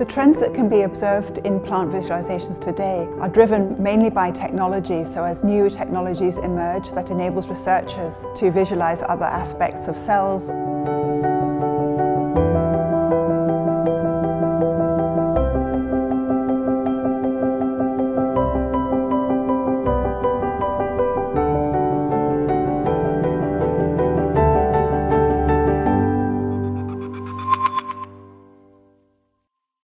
trends that can be observed in plant visualizations today are driven mainly by technology. So as new technologies emerge that enables researchers to visualize other aspects of cells